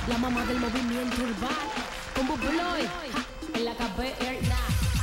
la mamá del movimiento urbano, con Bubloy, en la caverna.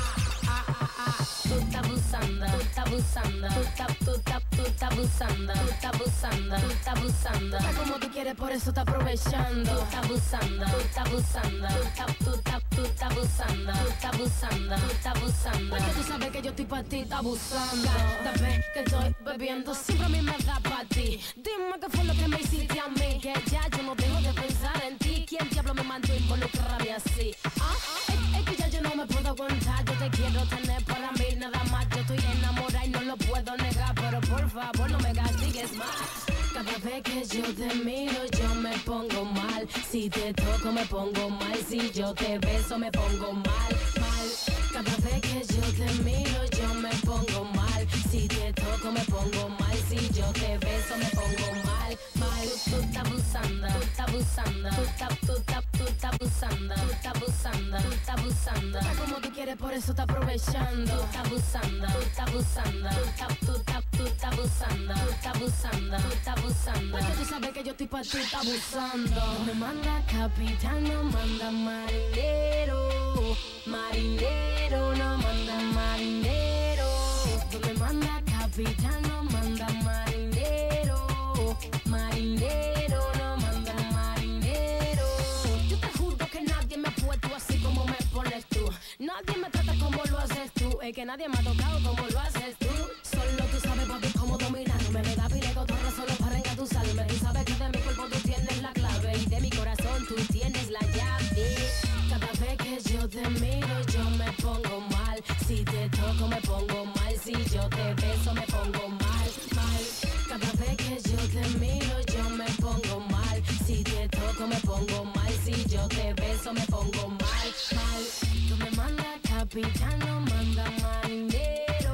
Tú estás abusando, tú estás abusando, tú estás abusando, tú estás abusando, tú estás abusando. Está como tú quieres, por eso estás aprovechando. Tú estás abusando, tú estás abusando, tú estás abusando, tú estás abusando, tú estás abusando. Porque tú sabes que yo estoy pa' ti, estás abusando. Cada vez que estoy bebiendo, siempre a mí me da pa' ti. Dime qué fue lo que me hiciste a mí, que ya yo no dejo de pensar en ti. ¿Quién diablo me mandó a involucrarme así? Es que ya yo no me puedo aguantar. Yo te quiero tener para mí nada más. Yo estoy enamorada y no lo puedo negar, pero por favor no me castigues más. Cada vez que yo te miro yo me pongo mal. Si te toco me pongo mal. Si yo te beso me pongo mal, mal. Cada vez que yo te miro yo me pongo mal. Si te toco me pongo mal. Si yo te beso me pongo mal, mal. Tú estás abusando, tú estás abusando, tú estás abusando, tú estás abusando, tú estás abusando. Está como tú quieres, por eso estás aprovechando. Tú estás abusando, tú estás abusando, tú estás abusando, tú estás abusando, tú estás abusando. Porque tú sabes que yo estoy pa' ti, estás abusando. No me manda capitán, no manda marinero, marinero, no manda marinero. No me manda capitán, no manda marinero, marinero, no manda marinero. Yo te juro que nadie me ha puesto así como me pones tú. Nadie me trata como lo haces tú. Es que nadie me ha tocado como lo haces tú. Solo tú sabes, papi, cómo dominarme. Me da pile cotorra solo para engatusarme. Tú sabes que de mi cuerpo tú tienes la clave y de mi corazón tú tienes la llave. Cada vez que yo te miro yo me pongo mal. Si te toco me pongo mal. Si yo te beso me pongo mal, mal. Cada vez que yo te miro yo me pongo mal. Si te toco me pongo mal. Si yo te beso me pongo mal, mal. Tú me mandas capitán, no manda marinero,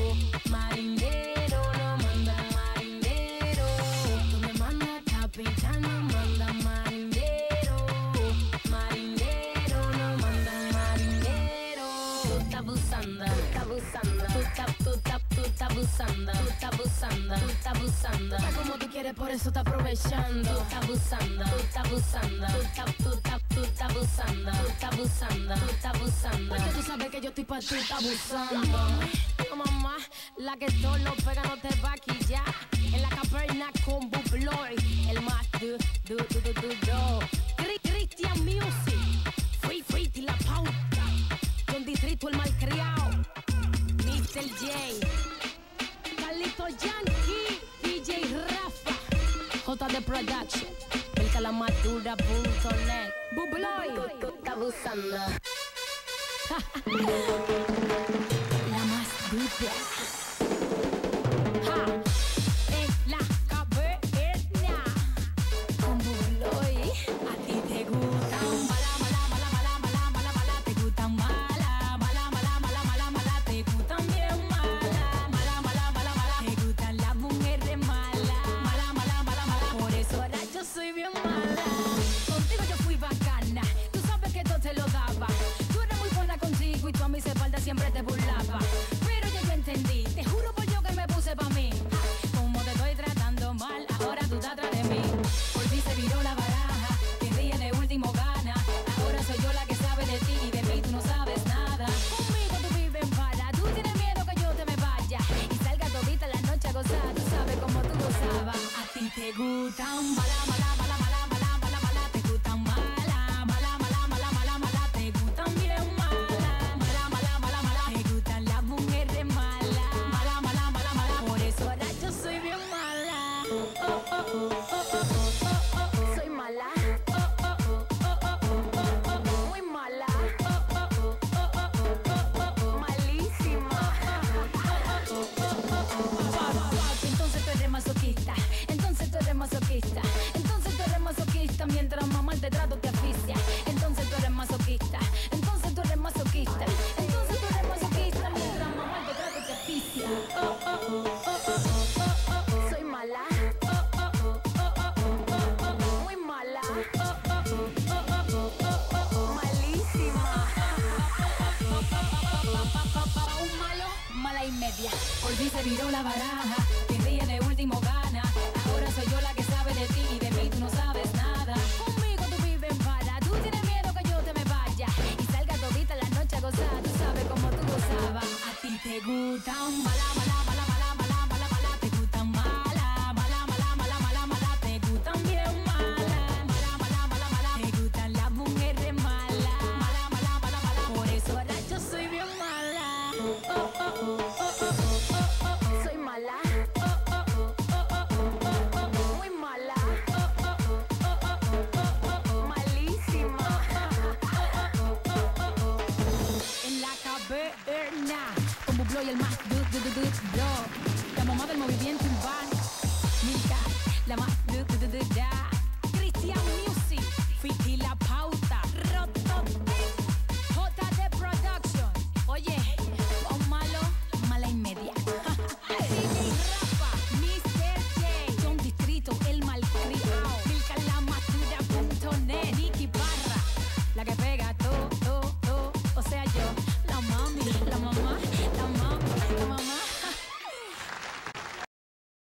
marinero, no manda marinero. Tú me mandas capitán, no manda marinero, marinero, no manda marinero. Tú estás abusando, tú estás abusando, tú estás abusando, tú estás abusando, tú estás abusando. Está como tú quieres, por eso estás aprovechando. Tú estás abusando, tú estás abusando, tú estás abusando, tú estás abusando, tú estás abusando. Porque tú sabes que yo estoy pa' ti, estás abusando. La mamá, la que todo lo pega no te va a quillar. En la caverna con Bubloy, el más du. Christian Music, Free y la pauta. Don Distrito el malcriado, Mr. J, Carlito Yankee, DJ Rafa, JD Production, el calamadura.net. Bubloy, tú estás abusando. La más dura. En la caverna con Bubloy. A ti te gustan mala, mala, mala, mala, mala, mala, mala. Te gustan mala, mala, mala, mala, mala, mala. Te gustan bien mala, mala, mala, mala, mala. Te gustan las mujeres malas, mala, mala, mala, mala. Por eso ahora yo soy bien mala. Contigo yo fui bacana, tú sabes que todo te lo daba. Tú eras muy buena contigo y tú a mis espaldas siempre te burlaba. Pero ya yo entendí, te juro por yo que me puse pa' mí. Como te estoy tratando mal, ahora tú estás atrás de mí. Por ti se viró la baraja, quien ríe de último gana. Ahora soy yo la que sabe de ti y de mí tú no sabes nada. Conmigo tú vives en para, tú tienes miedo que yo te me vaya y salga todita la noche a gozar. Tú sabes cómo tú gozabas. A ti te gustan mala, mala, mala, mala, mala, mala, mala. Te gustan mala, mala, mala, mala, mala, mala. Te gustan bien mala, mala, mala, mala, mala. Te gustan las mujeres malas, mala, mala, mala, mala. Por eso ahora yo soy bien mala. Soy mala. Muy mala. Malísima. Entonces tú eres masoquista. Entonces tú eres masoquista. Entonces tú eres masoquista. Mientras más mal te trato te asfixia. Entonces tú eres masoquista. Entonces tú eres masoquista. Entonces tú eres masoquista. Mientras más mal te trato te asfixia. Soy mala. Muy mala. Malísima. Un malo, mala y media. Por ti se viró la baraja, quien ríe de último gana. Ahora soy yo la que sabe de ti y de mí tú no sabes nada. Conmigo tú vives sea yo, la mami, la mamá.